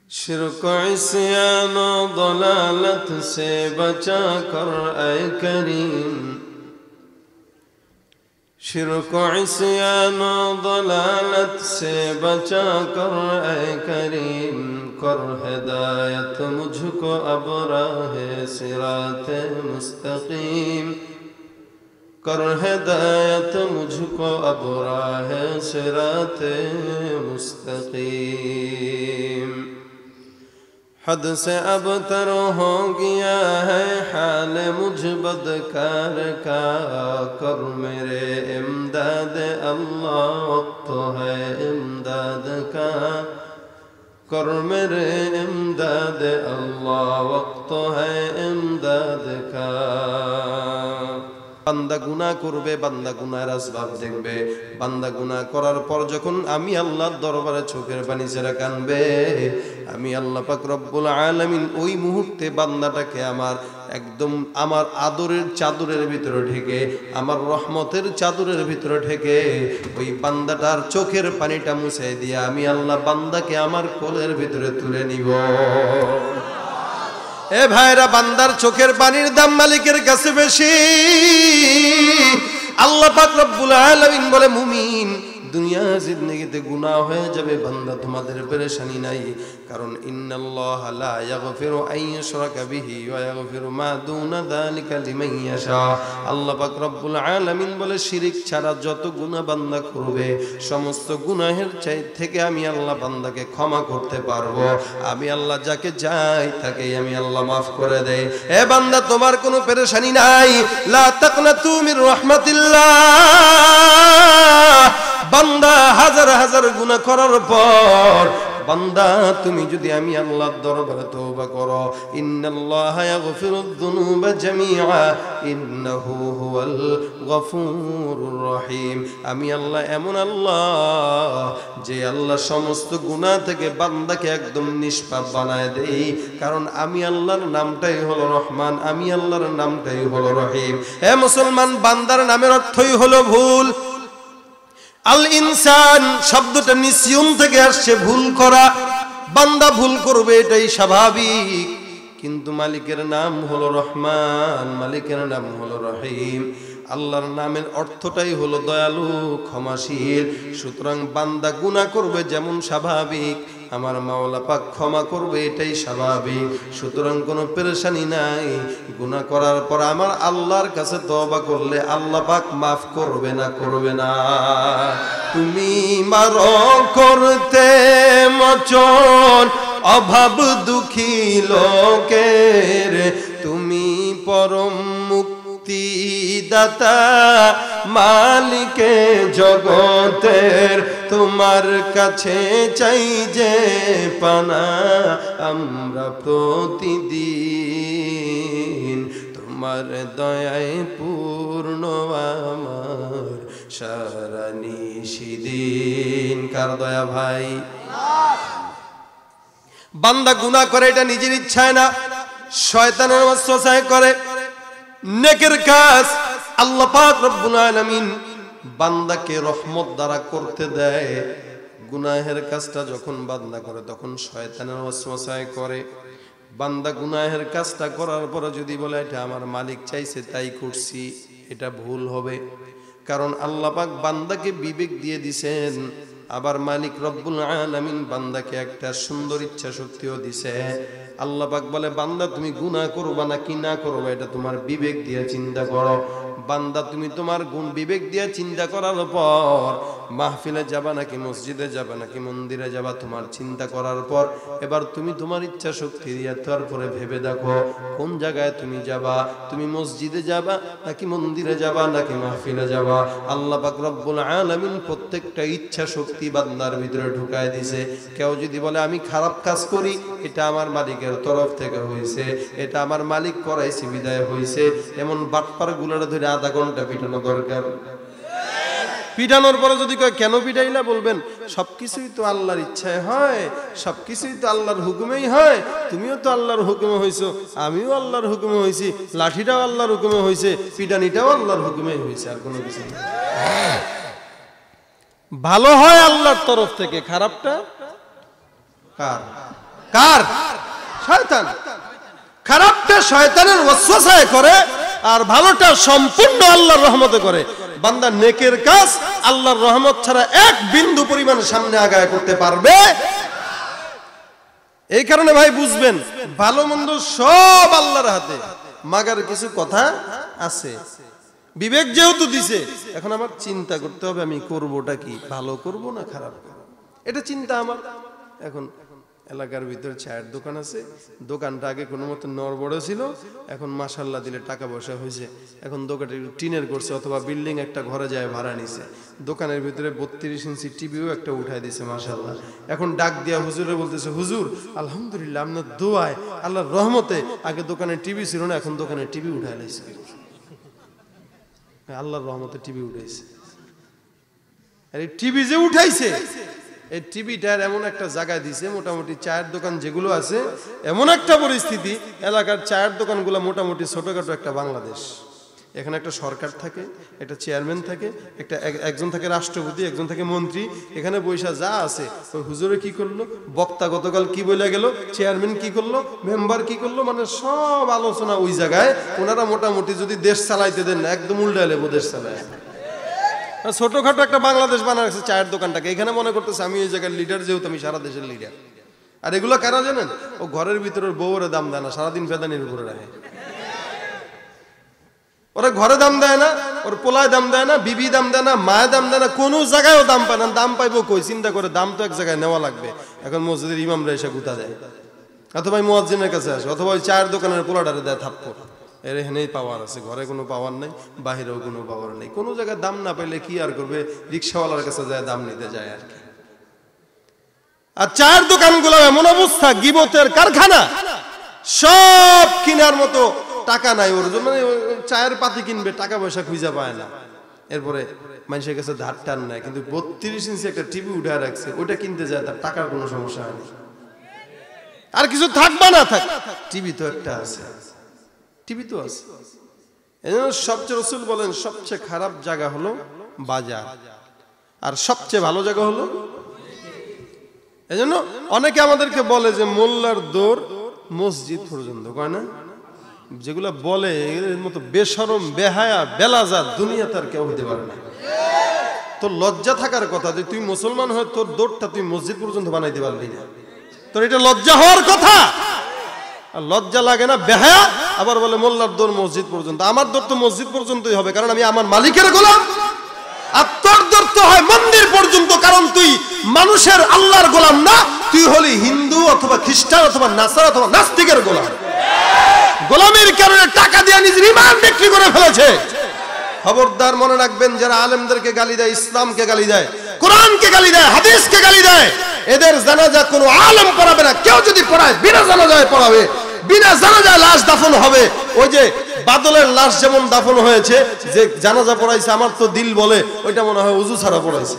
शिर्क इस्यान दलालत से बचा कर ऐ करीम, शिर्क इस्यान दलालत से बचा कर ऐ करीम, कर हिदायत मुझको अब राहे सिराते मुस्तकीम, कर हिदायत मुझको अब राहे सिराते मुस्तकीम। हद से अब तर हो गया है हाल मुझ बदकार का, कर मेरे इमदाद अल्लाह वक्त है इमदाद का, कर मेरे इमदाद अल्लाह वक्त है इमदाद का। বান্দা গুনাহ করবে, বান্দা গুনাহের আসবাব দেখবে, বান্দা গুনাহ করার পর যখন আমি আল্লাহর দরবারে চোখের পানি ছেড়ে কাঁদবে, আমি আল্লাহ পাক রব্বুল আলামিন ওই মুহূর্তে বান্দাটাকে আমার একদম আমার আদরের চাদরের ভিতরে ঢেকে, আমার রহমতের চাদরের ভিতরে ঢেকে ওই বান্দাটার চোখের পানিটা মুছে দিয়ে আমি আল্লাহ বান্দাকে আমার কোলের ভিতরে তুলে নিব। এ ভাইরা, বান্দার চোখের পানির দাম মালিকের কাছে বেশি। আল্লাহ পাক রব্বুল আলামিন বলে, মুমিন দুনিয়া জিন্দেগিতে গুনাহ হয়ে যাবে, বান্দা তোমাদের পেরেশানি নাই, কারণ ইন্নাল্লাহ লা ইয়াগফিরু আন ইউশরাকা বিহি ওয়া ইয়াগফিরু মা দুনা যালিকা লিমান ইয়াশা। আল্লাহ পাক রব্বুল আলামিন বলে, শিরিক ছাড়া যত গুনাহ বান্দা করবে সমস্ত গুনাহের থেকে আমি আল্লাহ বান্দাকে ক্ষমা করতে পারবো। আমি আল্লাহ যাকে চাই তাকে আমি আল্লাহ মাফ করে দেই। এ বান্দা, তোমার কোনো পেরেশানি নাই, লা তাকনাতু মির রাহমাতিল্লাহ। বান্দা হাজার হাজার গুনাহ করার পর বান্দা তুমি যদি আমি আল্লাহর দরবারে তওবা করো, ইন্নাল্লাহা ইয়াগফিরুয যুনুবা জামিআ ইন্নাহু হুয়াল গফুরুর রহিম। আমি আল্লাহ এমন আল্লাহ যে আল্লাহ সমস্ত গুনাহ থেকে বান্দাকে একদম নিষ্পাপ বানায় দেই, কারণ আমি আল্লাহর নামটাই হলো রহমান, আমি আল্লাহর নামটাই হলো রহিম। হে মুসলমান, বান্দার নামের অর্থই হলো ভুল। আল ইনসান শব্দটা নিসিয়ন থেকে আসছে, ভুল করা। বান্দা ভুল করবে, এটাই স্বাভাবিক, কিন্তু মালিকের নাম হলো রহমান, মালিকের নাম হলো রহিম। আল্লাহর নামের অর্থটাই হলো দয়ালু, ক্ষমাশীল। সুতরাং বান্দা গুনাহ করবে যেমন স্বাভাবিক, আমার মাওলা পাক ক্ষমা করবে এটাই স্বাভাবিক। সুতরাং কোনো পেরেশানি নাই। গুনাহ করার পর আমার আল্লাহর কাছে তওবা করলে আল্লাহ পাক মাফ করবে না, করবে না। তুমি মারো করতে মোচন অভাব দুঃখী লোকের, তুমি পরম দাতা মালিকে জগতের, তোমার কাছে চাই যে পানা আমরা প্রতিদিন, তোমার দয়ায় পূর্ণ আমার সারা নিশিদিন। কার দয়া ভাই? বান্দা গুনাহ করে এটা নিজের ইচ্ছায় না, শয়তানের ওয়াসওয়াসায় করে। নেকের কাজ আল্লাহ পাক রব্বুল আলামিন বান্দাকে রহমত দ্বারা করতে দেয়। গুনাহের কাজটা যখন বান্দা করে তখন শয়তানের ওয়াসওয়াসায় করে। বান্দা গুনাহের কাজটা করার পর যদি বলে এটা আমার মালিক চাইছে তাই করছি, এটা ভুল হবে, কারণ আল্লাহ পাক বান্দাকে বিবেক দিয়ে দিয়েছেন। আবার মালিক রব্বুল আলামিন বান্দাকে একটা সুন্দর ইচ্ছা শক্তিও দিছে। আল্লাহ পাক বলে, বান্দা তুমি গুনাহ করবা নাকি না করবা এটা তোমার বিবেক দিয়ে চিন্তা করো। বান্দা তুমি তোমার বিবেক দিয়ে চিন্তা করার পর মাহফিলে যাবা নাকি মসজিদে যাবা নাকি মন্দিরে যাবা, তোমার চিন্তা করার পর এবার তুমি তোমার ইচ্ছা শক্তি দিয়ে তারপরে ভেবে দেখো কোন জায়গায় তুমি যাবা। তুমি মসজিদে যাবা নাকি মন্দিরে যাবা নাকি মাহফিলে যাবা। আল্লাহ পাক রব্বুল আলামিন প্রত্যেকটা ইচ্ছা শক্তি বান্দার ভিতরে ঢুকায় দিয়েছে। কেউ যদি বলে আমি খারাপ কাজ করি, এটা আমার মালিকের তরফ থেকে হয়েছে, এটা আমার মালিক করাইছে বিদায় হয়েছে, এমন বাটপার গুলাটা ধরে আধা ঘন্টা পিটানো দরকার। পিটানোর পরে যদি কয় কেন পিটাইলা, বলবেন সবকিছুই তো আল্লাহর ইচ্ছায় হয়, সবকিছুই তো আল্লাহর হুকুমেই হয়, তুমিও তো আল্লাহর হুকুমে হইছো, আমিও আল্লাহর হুকুমে হইছি, লাঠিটাও আল্লাহর হুকুমে হইছে, পিটানিটাও আল্লাহর হুকুমে হইছে, আর কোনো কিছু না। ভালো হয় আল্লাহর তরফ থেকে, খারাপটা কার? কার? শয়তান। খারাপটা শয়তানের ওয়াসওয়াসায় করে, আর ভালোটা সম্পূর্ণ আল্লাহর রহমতে করে। বান্দা নেকের কাজ আল্লাহর রহমত ছাড়া এক বিন্দু পরিমাণ সামনে আগায় করতে পারবে। এই কারণে ভাই বুঝবেন, ভালো মন্দ সব আল্লাহর হাতে, মাগার কিছু কথা আছে। বিবেক যেহেতু দিছে, এখন আমার চিন্তা করতে হবে আমি করবোটা কি, ভালো করব না খারাপ করব, এটা চিন্তা আমার। এখন এলাকার ভিতরে চায়ের দোকান আছে, দোকানটা আগে কোনো মতো নড়বড় ছিল, এখন মাশাআল্লাহ দিলে টাকা পয়সা হয়েছে, এখন দোকানটা টিনের করছে অথবা বিল্ডিং একটা ঘরে যায় ভাড়া নিছে, দোকানের ভিতরে 32 ইঞ্চি টিভিও একটা উঠাই দিছে মাশাআল্লাহ। এখন ডাক দিয়া হুজুরে বলতেছে, হুজুর আলহামদুলিল্লাহ আপনার দোয়ায় আল্লাহর রহমতে আগে দোকানে টিভি ছিল না, এখন দোকানে টিভি উঠাই লাইছে, আল্লাহর রহমতে টিভি উঠাইছে। আর এই টিভি যে উঠাইছে, এই টিভিটার এমন একটা জায়গায় দিছে, মোটামুটি চায়ের দোকান যেগুলো আছে এমন একটা পরিস্থিতি, এলাকার চায়ের দোকানগুলো মোটামুটি ছোটখাটো একটা বাংলাদেশ। এখানে একটা সরকার থাকে, একটা চেয়ারম্যান থাকে, একজন থাকে রাষ্ট্রপতি, একজন থাকে মন্ত্রী। এখানে পয়সা যা আছে, ওই হুজুরে কি করলো, বক্তা গতকাল কি বলে গেল, চেয়ারম্যান কি করলো, মেম্বার কি করলো, মানে সব আলোচনা ওই জায়গায়। ওনারা মোটামুটি যদি দেশ চালাইতে দেন না, একদম উল্টা লেবো দেশ চালায়। ছোটখাটো একটা বাংলাদেশ বানা রাখছে চায়ের দোকানটাকে। এখানে মনে করতেছে আমি এই জায়গার লিডার, যেহেতু আমি সারা দেশের লিডার। আর এগুলো কারা জানেন? ও ঘরের ভিতরে বউরে দাম দেয় না, সারাদিন ফেদানির উপরে রাখে। ওরা ঘরে দাম দেয় না, ওর পোলায় দাম দেয় না, বিবি দাম দেয় না, মায়ের দাম দেয় না, কোনো জায়গায়ও দাম পায় না। দাম পাইবো কই? চিন্তা করে দাম তো এক জায়গায় নেওয়া লাগবে। এখন মসজিদের ইমামরা এসে গুতা দেয়, অথবা মুয়াজ্জিনের কাছে আসে, অথবা ওই চায়ের দোকানের পোলাটারে দেয় থাপ্পড়। এর এখানেই পাওয়ার আছে, ঘরে কোনো পাওয়ার নেই, বাহিরেও কোনো পাওয়ার নেই। কোনো জায়গায় দাম না পাইলে কি আর করবে, রিক্সাওয়ালার কাছে যায় দাম নিতে যায় আর কি। আর চায়ের দোকানগুলো এমন অবস্থা, গিবতের কারখানা, সব কেনার মতো টাকা নাই ওর, মানে চায়ের পাতি কিনবে, টাকা পয়সা খুঁজে পায় না। এরপরে মানুষের কাছে ধার টান নেয়, কিন্তু 32 ইঞ্চি একটা টিভি উঠে রাখছে, ওইটা কিনতে যায়, তার টাকার কোনো সমস্যা হয়নি। আর কিছু থাকবা না থাক, টিভি তো একটা আছে, টিভি তো আছে। এজন্য সবচেয়ে রাসূল বলেন সবচেয়ে খারাপ জায়গা হলো বাজার, আর সবচেয়ে ভালো জায়গা হলো। এজন্য অনেকে আমাদেরকে বলে যে মোল্লার দৌড় মসজিদ পর্যন্ত, কয় না? যেগুলো বলে এর মতো বেশরম, বেহায়া, বেলাজা দুনিয়া তার কেউ হতে পারে না। তোর লজ্জা থাকার কথা যে তুই মুসলমান হয়ে তোর দৌড়টা তুই মসজিদ পর্যন্ত বানাইতে পারবি না, তোর এটা লজ্জা হওয়ার কথা। আর লজ্জা লাগে না, বেহায়া, আবার বলে মোল্লার দৌড় মসজিদ পর্যন্ত। আমার দৌড় তো মসজিদ পর্যন্তই হবে, কারণ আমি আমার মালিকের গোলাম। আর তোর দৌড় তো হয় মন্দির পর্যন্ত, কারণ তুই মানুষের আল্লাহর গোলাম না, তুই হলি হিন্দু অথবা খ্রিস্টান অথবা নাসারা অথবা নাস্তিকের গোলাম। গোলামির কারণে টাকা দিয়ে নিজের ঈমান বিক্রি করে ফেলেছে। খবরদার মনে রাখবেন, যারা আলেমদেরকে গালি দেয়, ইসলামকে গালি দেয়, কোরআনকে গালি দেয়, হাদিসকে গালি দেয়, এদের জানাজা কোনো আলেম পড়াবে না। কেউ যদি পড়ায় বিনা জানাজায় পড়াবে, বিনা জানাজায় লাশ দাফন হবে। ওই যে বাদলের লাশ যেমন দাফন হয়েছে, যে জানাজা পড়াইছে আমার তো দিল বলে, ওইটা মনে হয় উজু ছাড়া পড়াইছে,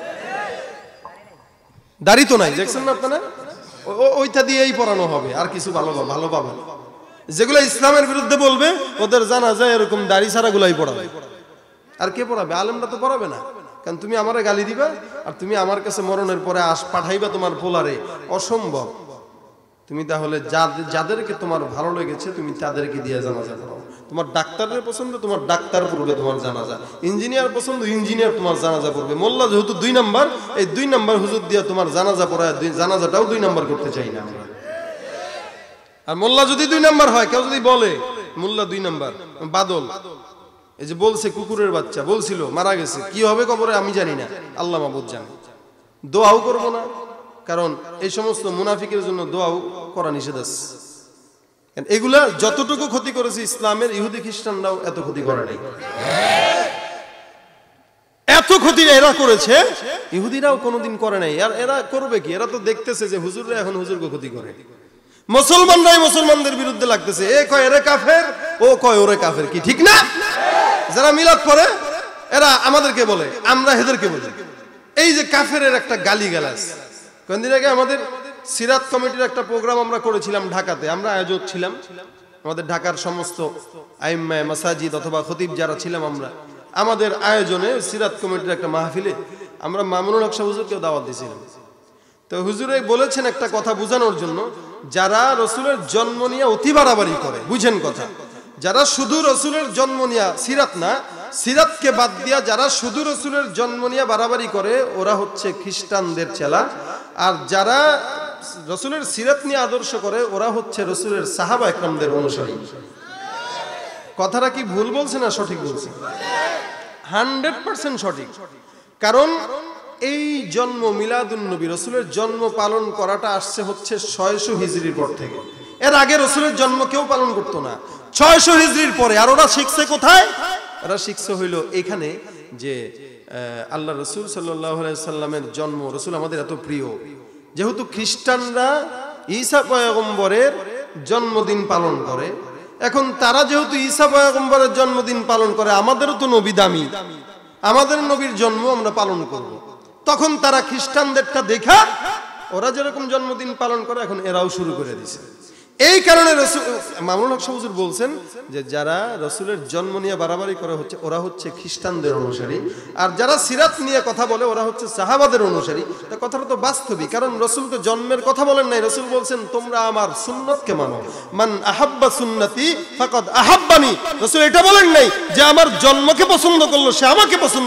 দাড়ি তো নাই, দেখছেন না আপনারা? ওইটা দিয়েই পড়ানো হবে, আর কিছু ভালো পাবে। যেগুলো ইসলামের বিরুদ্ধে বলবে, ওদের জানাজা এরকম দাড়ি ছাড়া গুলাই পড়াবে। আর কে পড়াবে? আলেমরা তো পড়াবে না। কারণ তুমি আমারে গালি দিবা, আর তুমি আমার কাছে মরণের পরে পাঠাইবা তোমার পোলারে, অসম্ভব। তুমি তাহলে যাদেরকে তোমার ভালো লেগেছে তুমি তাদেরকে দিয়ে জানাজা পড়াও। তোমার ডাক্তারের পছন্দ, তোমার ডাক্তার পড়বে তোমার জানাজা। ইঞ্জিনিয়ার পছন্দ, ইঞ্জিনিয়ার তোমার জানাজা পড়বে। মোল্লা যেহেতু 2 নাম্বার, এই 2 নাম্বার হুজুর দিয়ে তোমার জানাজা পড়ায়, জানাজাটাও 2 নাম্বার করতে চাই না আমরা। আর মোল্লা যদি 2 নাম্বার হয়, কেউ যদি বলে মোল্লা 2 নাম্বার, বাদল এই যে বলছে কুকুরের বাচ্চা বলছিল মারা গেছে, কি হবে কবরে আমি জানি না, আল্লাহ মাবুদ জানে। দোয়াও করবো না, কারণ এই সমস্ত মুনাফিকের জন্য দোয়াও করা নিষেধ আছে। এগুলা যতটুকু ক্ষতি করেছে ইসলামের, ইহুদি খ্রিস্টানরাও এত ক্ষতি করে নাই। এত ক্ষতি এরা করেছে, ইহুদিরাও কোনোদিন করে নাই। আর এরা করবে কি? এরা তো দেখতেছে যে হুজুররা এখন হুজুরকে ক্ষতি করে, মুসলমানরাই মুসলমানদের বিরুদ্ধে লাগতেছে। এ কয় এরে কাফের, ও কয় ওরে কাফের, কি ঠিক না? যারা মিলাদ পড়ে এরা আমাদেরকে বলে, আমরা এদেরকে বলি। এই যে কাফেরের একটা গালিগালাজ। কয়েকদিন আগে আমাদের সিরাত কমিটির একটা প্রোগ্রাম আমরা করেছিলাম ঢাকাতে, আমরা আয়োজক ছিলাম। আমাদের ঢাকার সমস্ত আইম্মা মাসাজিদ অথবা খতিব যারা ছিলাম আমরা, আমাদের আয়োজনে সিরাত কমিটির একটা মাহফিলে আমরা মামুনুল হক সাহেব হুজুরকেও দাওয়াত দিয়েছিলাম। তো হুজুরে বলেছেন একটা কথা বোঝানোর জন্য, যারা রসুলের জন্ম নিয়ে অতি বাড়াবাড়ি করে, বুঝেন কথা, যারা শুধু রসুলের জন্ম নিয়ে, সিরাত না, সিরাতকে বাদ দিয়া যারা শুধু রসুলের জন্ম নিয়ে বাড়াবাড়ি করে ওরা হচ্ছে খ্রিস্টানদের চেলা, আর যারা রসুলের সিরাত নিয়ে আদর্শ করে ওরা হচ্ছে রসুলের সাহাবা একরামদের অনুসারী। কথাটা কি ভুল বলছে না সঠিক বলছে? 100% সঠিক। কারণ এই জন্ম মিলাদুন নবী, রসুলের জন্ম পালন করাটা আসছে হচ্ছে 600 হিজরির পর থেকে। এর আগে রসুলের জন্ম কেউ পালন করতো না, 600 হিজরির পরে। আর ওরা শিখছে কোথায়? ওরা শিখছে হইল এখানে যে আল্লাহ রসুল সাল্লাল্লাহু আলাইহি সাল্লামের জন্ম, রসুল আমাদের এত প্রিয়, যেহেতু খ্রিস্টানরা ঈসা পয়গম্বরের জন্মদিন পালন করে, এখন তারা যেহেতু ঈসা পয়গম্বরের জন্মদিন পালন করে, আমাদেরও তো নবী দামি, আমাদের নবীর জন্ম আমরা পালন করব। তখন তারা খ্রিস্টানদেরটা দেখা ওরা যেরকম জন্মদিন পালন করে এখন এরাও শুরু করে দিছে। এই কারণে রসুল মামুনুল হক হুজুর বলছেন যে যারা রসুলের জন্ম নিয়ে বাড়াবাড়ি করে হচ্ছে ওরা হচ্ছে খ্রিস্টানদের অনুসারী, আর যারা সিরাত নিয়ে কথা বলে ওরা হচ্ছে সাহাবাদের অনুসারী। তা কথাটা তো বাস্তবিক, কারণ রসুল তো জন্মের কথা বলেন নাই, রসুল বলছেন তোমরা আমার সুন্নতকে মানো, মান আহাব্বা সুন্নতি ফাকাদ আহাব্বানি। রসুল এটা বলেন নাই যে আমার জন্মকে পছন্দ করলো সে আমাকে পছন্দ